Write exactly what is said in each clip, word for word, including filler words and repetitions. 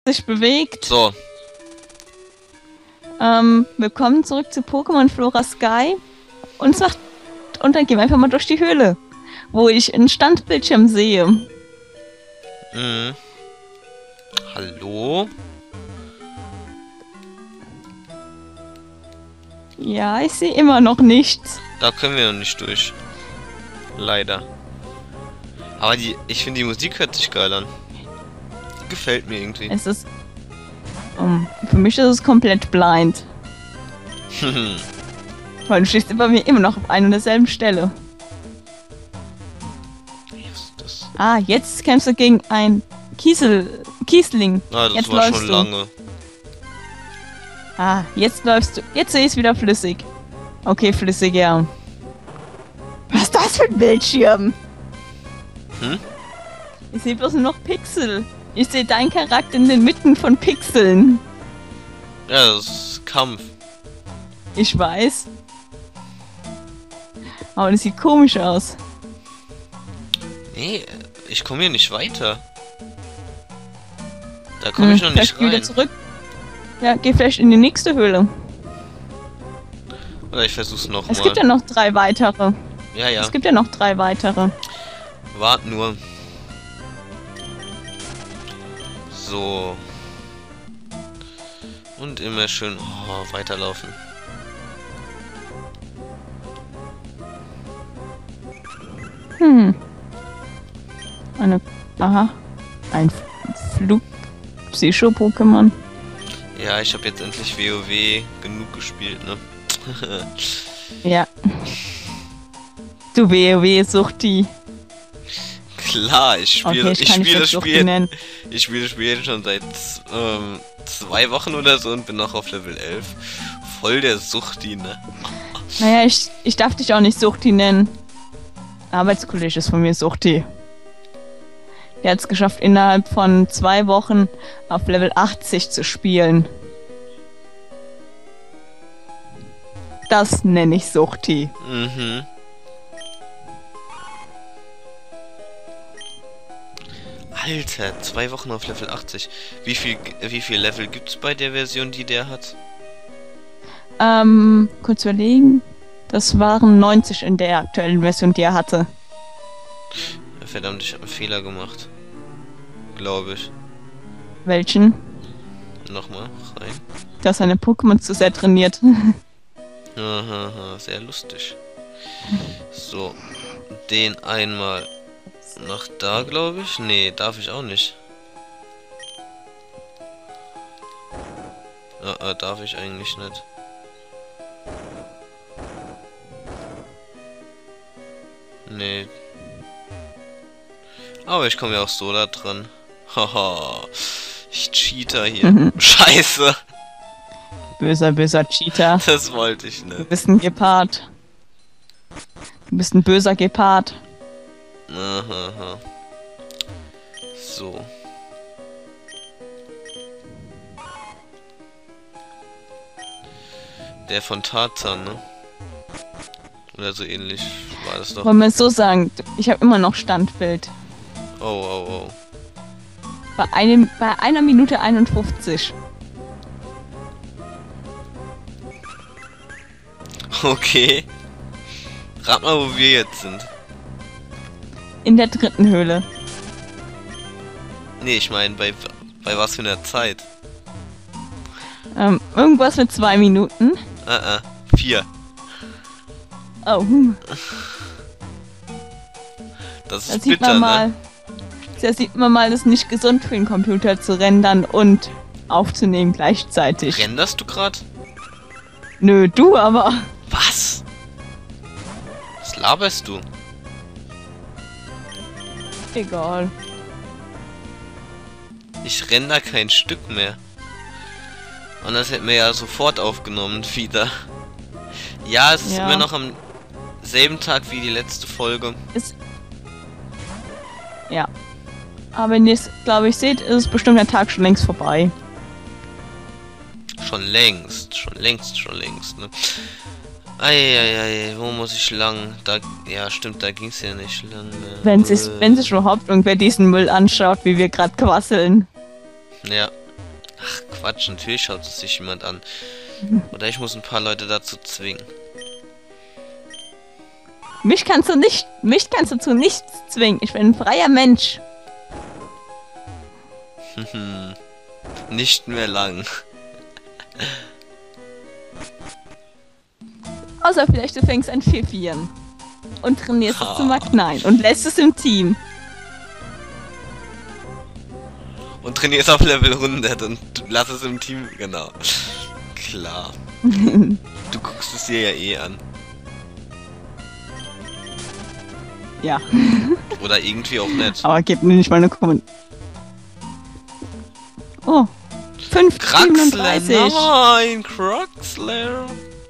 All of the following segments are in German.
sich bewegt. So. Ähm, willkommen zurück zu Pokémon Flora Sky. Und, zwar, und dann gehen wir einfach mal durch die Höhle, wo ich einen Standbildschirm sehe. Mhm. Hallo? Ja, ich sehe immer noch nichts. Da können wir noch nicht durch. Leider. Aber die, ich finde, die Musik hört sich geil an. Die gefällt mir irgendwie. Es ist... Um, für mich ist es komplett blind. Weil du stehst bei mir immer noch auf einer und derselben Stelle. das? Ah, jetzt kämpfst du gegen ein Kiesel... Kiesling. Ah, das jetzt war läufst schon du. lange. Ah, jetzt läufst du. Jetzt sehe ich es wieder flüssig. Okay, flüssig, ja. Was ist das für ein Bildschirm? Hm? Ich sehe bloß nur noch Pixel. Ich sehe deinen Charakter in den Mitten von Pixeln. Ja, das ist Kampf. Ich weiß. Aber das sieht komisch aus. Nee, ich komme hier nicht weiter. Da komme ich hm, noch nicht vielleicht geh wieder rein. zurück. Ja, geh vielleicht in die nächste Höhle. Oder ich versuch's noch Es mal. gibt ja noch drei weitere. Ja, ja. Es gibt ja noch drei weitere. Wart nur. So. Und immer schön oh, weiterlaufen. Hm. Eine... Aha. Ein Flug-Psycho-Pokémon. Ja, ich habe jetzt endlich WoW genug gespielt, ne? Ja. Du WoW-Suchti. Klar, ich spiele Okay, ich ich kann dich spiele jetzt das Suchti Spiel. nennen. Ich spiele das Spiel schon seit ähm, zwei Wochen oder so und bin noch auf Level elf. Voll der Suchti, ne? Naja, ich, ich darf dich auch nicht Suchti nennen. Ein Arbeitskollege ist von mir Suchti. Der hat es geschafft, innerhalb von zwei Wochen auf Level achtzig zu spielen. Das nenne ich Suchti. Mhm. Alter, zwei Wochen auf Level achtzig. Wie viel, wie viel Level gibt's bei der Version, die der hat? Ähm, kurz überlegen. Das waren neunzig in der aktuellen Version, die er hatte. Ja, verdammt, ich habe einen Fehler gemacht. Glaube ich. Welchen? Nochmal rein. Du hast seine Pokémon zu sehr trainiert. Aha, aha, sehr lustig. So, den einmal nach da, glaube ich. Nee, darf ich auch nicht. Ja, äh, darf ich eigentlich nicht. Nee. Aber ich komme ja auch so da dran. Haha. Ich cheater hier. Mhm. Scheiße. Böser, böser Cheater. Das wollte ich Du nicht. bist ein Gepard. Du bist ein böser Gepard. Aha, aha. So. Der von Tarzan, ne? Oder so ähnlich war das doch. Wollen wir es so sagen, ich habe immer noch Standbild. Oh, oh, oh. Bei, einem, bei einer Minute einundfünfzig. Okay. Rat mal, wo wir jetzt sind. In der dritten Höhle. Nee, ich meine, bei, bei was für einer Zeit? Ähm, irgendwas mit zwei Minuten. Äh, äh, vier. Oh, hm. Das Da ist sieht bitter, man mal. ne? Da sieht man mal, es ist nicht gesund für den Computer zu rendern und aufzunehmen gleichzeitig. Renderst du grad? Nö, du aber. Was? Was laberst du? Egal. Ich render kein Stück mehr. Und das hätten wir ja sofort aufgenommen wieder. Ja, es ist Ja. immer noch am selben Tag wie die letzte Folge. Ist. Ja. Aber wenn ihr es, glaube ich, seht, ist bestimmt der Tag schon längst vorbei. Schon längst, schon längst, schon längst, ne? Eieiei, wo muss ich lang? Da, ja, stimmt, da ging's ja nicht lang. Mehr. Wenn sich, wenn sich überhaupt irgendwer diesen Müll anschaut, wie wir gerade quasseln. Ja. Ach Quatsch, natürlich schaut es sich jemand an. Oder ich muss ein paar Leute dazu zwingen. Mich kannst du nicht, mich kannst du zu nichts zwingen. Ich bin ein freier Mensch. Nicht mehr lang. Außer vielleicht du fängst an Pfiffieren. Und trainierst Ha. es zum Verknallen. Und lässt es im Team. Und trainierst auf Level hundert und lass es im Team, genau. Klar. Du guckst es dir ja eh an. Ja. Oder irgendwie auch nicht. Aber gib mir nicht mal eine Kommentar. Oh. fünf Kraxler, siebenunddreißig. nein, Kraxler.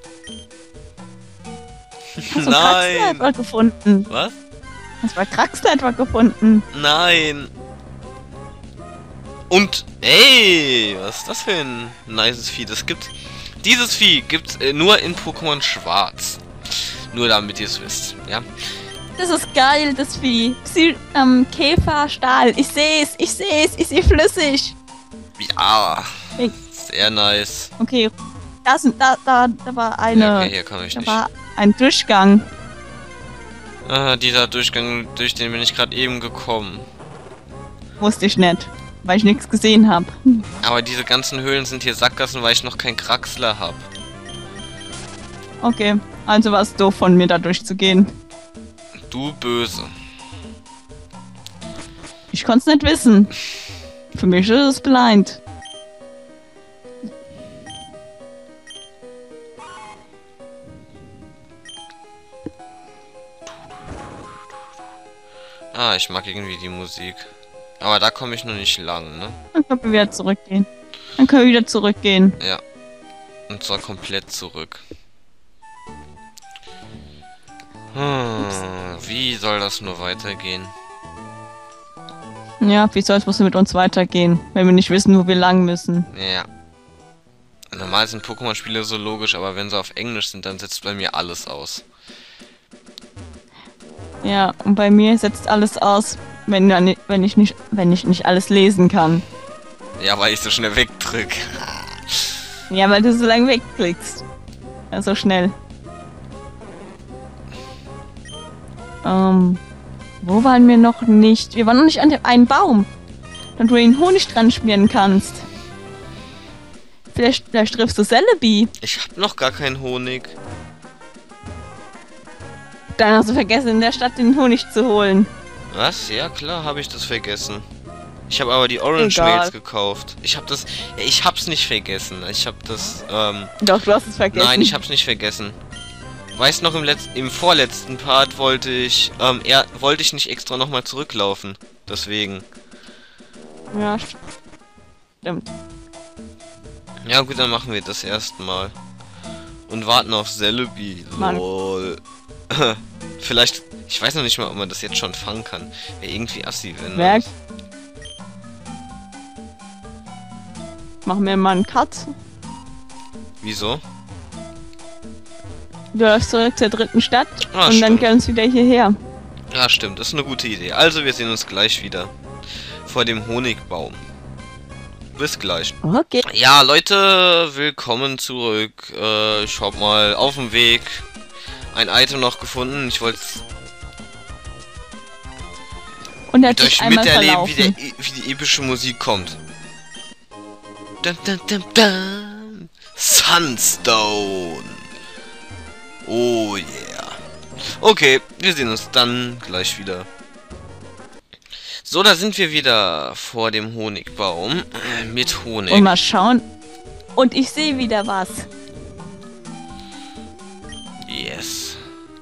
Hast du Kraxler etwa gefunden? Was? Hast du Kraxler etwa gefunden? Nein. Und, ey, was ist das für ein nices Vieh? Das gibt, dieses Vieh gibt's äh, nur in Pokémon Schwarz. Nur damit ihr es wisst, ja? Das ist geil, das Vieh. Sie, ähm, Käferstahl. Ich seh's, ich seh's, ich seh flüssig. Ja, Hey. sehr nice. Okay, da, sind, da, da, da war eine, Okay, hier komme ich da nicht. war ein Durchgang. Ah, dieser Durchgang, durch den bin ich gerade eben gekommen. Wusste ich nicht, weil ich nichts gesehen habe. Aber diese ganzen Höhlen sind hier Sackgassen, weil ich noch keinen Kraxler habe. Okay, also war es doof von mir da durchzugehen. Du Böse. Ich konnte es nicht wissen. Für mich ist es blind. Ah, ich mag irgendwie die Musik. Aber da komme ich noch nicht lang, ne? Dann können wir wieder zurückgehen. Dann können wir wieder zurückgehen. Ja. Und zwar komplett zurück. Hm, wie soll das nur weitergehen? Ja, wie soll es mit uns weitergehen, wenn wir nicht wissen, wo wir lang müssen? Ja. Normal sind Pokémon-Spiele so logisch, aber wenn sie auf Englisch sind, dann setzt bei mir alles aus. Ja, und bei mir setzt alles aus, wenn, dann, wenn, ich, nicht, wenn ich nicht alles lesen kann. Ja, weil ich so schnell wegdrück. Ja, weil du so lange wegklickst. Ja, so schnell. Ähm, wo waren wir noch nicht? Wir waren noch nicht an dem einen Baum, da du den Honig dran schmieren kannst. Vielleicht, vielleicht triffst du Celebi. Ich hab noch gar keinen Honig. Dann hast du vergessen, in der Stadt den Honig zu holen. Was? Ja, klar, habe ich das vergessen. Ich habe aber die Orange Egal. Mails gekauft. Ich habe das... Ja, ich hab's nicht vergessen. Ich habe das... Ähm, Doch, du hast es vergessen. nein, ich hab's nicht vergessen. Weißt noch, im letzten, im vorletzten Part wollte ich... Ähm, er, wollte ich nicht extra nochmal zurücklaufen. Deswegen. Ja, stimmt. Ja gut, dann machen wir das erstmal. Und warten auf Celebi. Mann. Lol. Vielleicht... Ich weiß noch nicht mal, ob man das jetzt schon fangen kann. Wäre irgendwie assi, wenn... Werk. Machen wir mal einen Cut. Wieso? Du läufst zurück zur dritten Stadt Ah, und dann stimmt. können wir wieder hierher. Ja, stimmt. Das ist eine gute Idee. Also, wir sehen uns gleich wieder. Vor dem Honigbaum. Bis gleich. Okay. Ja, Leute, willkommen zurück. Äh, ich hab mal auf dem Weg ein Item noch gefunden. Ich wollte Und er hat mit sich euch einmal miterleben, wie, verlaufen. der, e- wie die epische Musik kommt. Dun, dun, dun, dun. Sunstone. Oh yeah. Okay, wir sehen uns dann gleich wieder. So, da sind wir wieder vor dem Honigbaum. Äh, mit Honig. Und mal schauen. Und ich sehe wieder was. Yes.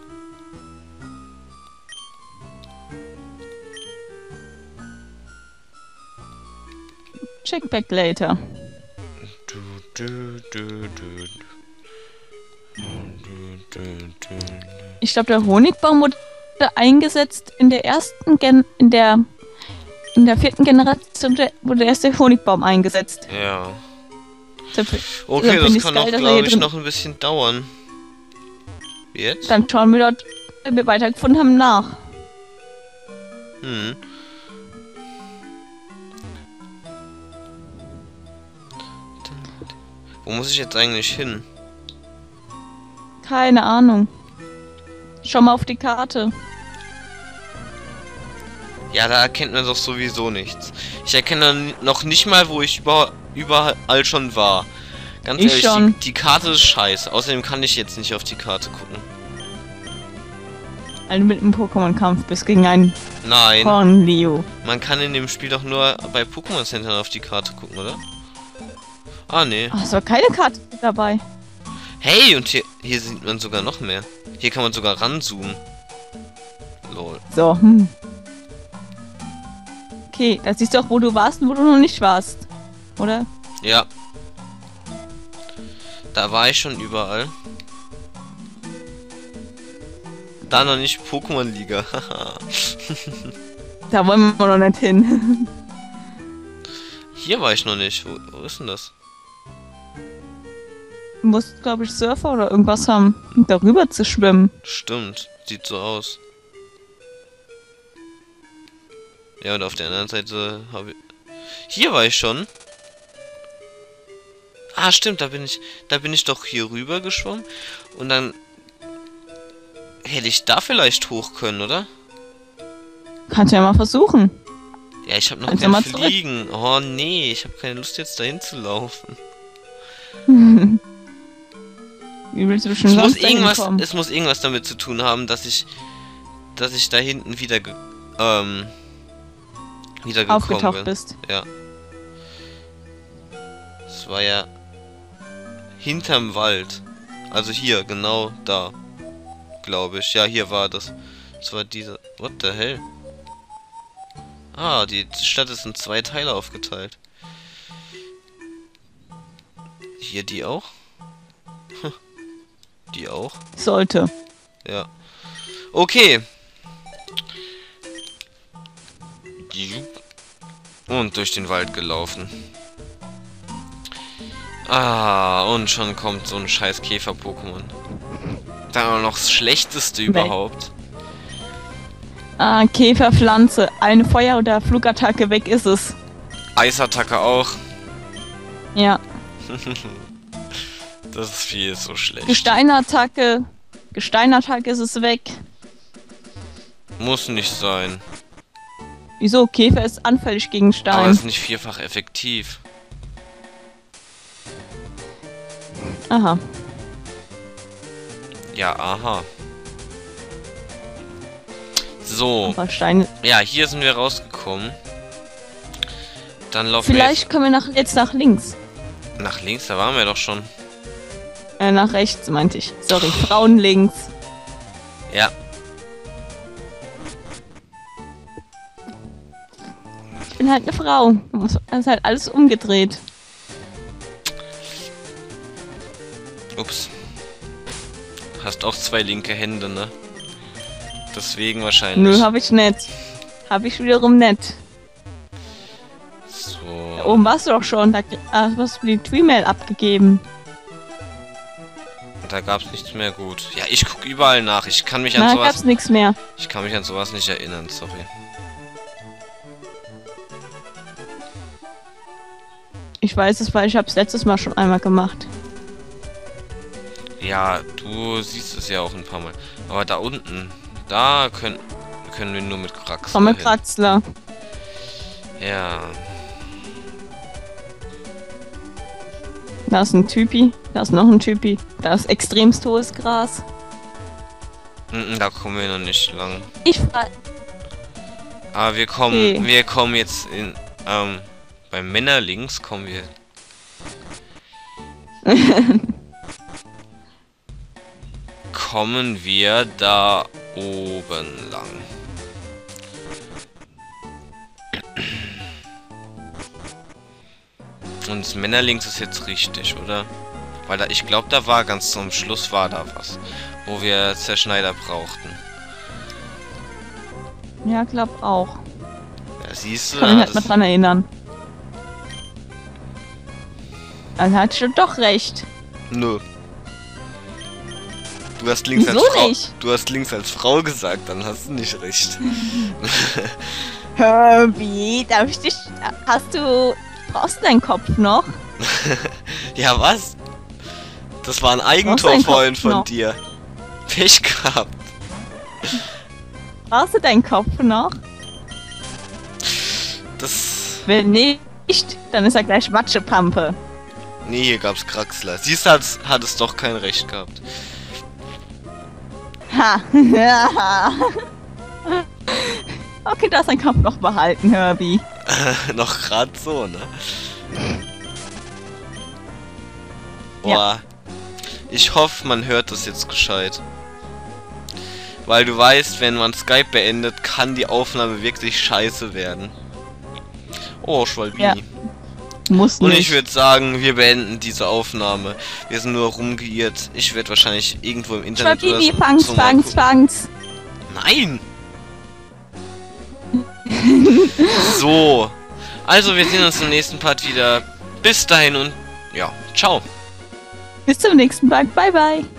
Check back later. Du, du, du, du. Du, du, du. Ich glaube, der Honigbaum wurde eingesetzt in der ersten Gen in der in der vierten Generation der- wurde der erste Honigbaum eingesetzt. Ja. Deshalb- Okay, deshalb das find ich's kann geil, auch, dass er glaube hier ich, drin- noch ein bisschen dauern. Jetzt? Dann schauen wir dort, wenn wir weitergefunden haben, nach. Hm. Wo muss ich jetzt eigentlich hin? Keine Ahnung. Schau mal auf die Karte. Ja, da erkennt man doch sowieso nichts. Ich erkenne noch nicht mal, wo ich über, überall schon war. Ganz Ich ehrlich, schon. Die, die Karte ist scheiße. Außerdem kann ich jetzt nicht auf die Karte gucken. Weil du mit einem Pokémon-Kampf bist gegen einen Nein, Hornleo. man kann in dem Spiel doch nur bei Pokémon Center auf die Karte gucken, oder? Ah, nee. Ach, es war keine Karte dabei. Hey, und hier, hier sieht man sogar noch mehr. Hier kann man sogar ranzoomen. Lol. So, hm. Okay, da siehst du auch, wo du warst und wo du noch nicht warst. Oder? Ja. Da war ich schon überall. Da noch nicht Pokémon-Liga. Da wollen wir noch nicht hin. Hier war ich noch nicht. Wo, wo ist denn das? Du musst, glaube ich, Surfer oder irgendwas haben, um darüber zu schwimmen. Stimmt. Sieht so aus. Ja, und auf der anderen Seite habe ich... Hier war ich schon. Ah, stimmt. Da bin ich... Da bin ich doch hier rüber geschwommen. Und dann... Hätte ich da vielleicht hoch können, oder? Kannst du ja mal versuchen. Ja, ich habe noch Kannst kein du mal zurück? Fliegen. Oh nee, ich habe keine Lust jetzt dahin zu laufen. Wie willst du schon Es muss sonst dahin irgendwas, kommen? es muss irgendwas damit zu tun haben, dass ich, dass ich da hinten wieder, ge ähm, wieder gekommen Aufgetaucht bin. bist. Ja. Es war ja hinterm Wald. Also hier, genau da. Glaube ich. Ja, hier war das. Das war dieser... What the hell? Ah, die Stadt ist in zwei Teile aufgeteilt. Hier die auch? Hm. Die auch? Sollte. Ja. Okay. Und durch den Wald gelaufen. Ah, und schon kommt so ein scheiß Käfer-Pokémon. Dann auch noch das schlechteste überhaupt. Ah, Käferpflanze. Eine Feuer- oder Flugattacke, weg ist es. Eisattacke auch. Ja. Das Vieh ist so schlecht. Gesteinattacke. Gesteinattacke ist es weg. Muss nicht sein. Wieso? Käfer ist anfällig gegen Aber Stein. ist nicht vierfach effektiv. Aha. Ja, aha. So. Aber Steine. Ja, hier sind wir rausgekommen. Dann laufen Vielleicht können wir nach, jetzt nach links. wir nach links, da waren wir doch schon. Äh, nach rechts, meinte ich. Sorry, Frauen links. Ja. Ich bin halt eine Frau. Das ist halt alles umgedreht. Ups. Hast auch zwei linke Hände, ne? Deswegen wahrscheinlich. Nö, hab ich nicht. Hab ich wiederum nicht. So. Da oben warst du doch schon. Da ah, hast du die Tree-Mail abgegeben. Da gab's nichts mehr, gut. Ja, ich guck überall nach. Ich kann mich an Na, sowas. gab's nichts mehr. Ich kann mich an sowas nicht erinnern, sorry. Ich weiß es, weil ich hab's letztes Mal schon einmal gemacht. Ja, du siehst es ja auch ein paar Mal. Aber da unten, da können, können wir nur mit Kraxler Komm mit hin. Kratzler. Ja. Da ist ein Typi. Da ist noch ein Typi. Da ist extremst hohes Gras. Mm, da kommen wir noch nicht lang. Ich frage. Aber wir kommen, Okay. wir kommen jetzt in, ähm, beim Männer links kommen wir. kommen wir da oben lang. Und das Männer links ist jetzt richtig, oder? Weil da, ich glaube, da war ganz zum Schluss war da was, wo wir Zerschneider brauchten. Ja, glaub auch. Ja, siehst du, Kann mich ja, halt mal das, dran erinnern. Dann hat schon doch recht. nö. Du hast links als Wieso Frau, nicht? du hast links als Frau gesagt, dann hast du nicht recht. Herbie, darf ich dich. Hast du. Brauchst du deinen Kopf noch? Ja, was? Das war ein Brauchst du Eigentor einen vorhin Kopf von noch? dir. Pech gehabt. Brauchst du deinen Kopf noch? Das... Wenn nicht, dann ist er gleich Matschepampe. Nee, hier gab's Kraxler. Siehst du, hat, hat es doch kein Recht gehabt. Ha! Okay, du hast deinen Kopf noch behalten, Herbie. Noch grad so, ne? Boah. Ja. Ich hoffe, man hört das jetzt gescheit. Weil du weißt, wenn man Skype beendet, kann die Aufnahme wirklich scheiße werden. Oh, Schwalbini. Ja. Muss Und nicht. ich würde sagen, wir beenden diese Aufnahme. Wir sind nur rumgeirrt. Ich werde wahrscheinlich irgendwo im Internet oder Schwalbini, so, fangs, so mal fangs, gucken. fangs. Nein! So. Also, wir sehen uns im nächsten Part wieder. Bis dahin und ja, ciao. Bis zum nächsten Mal. Bye, bye.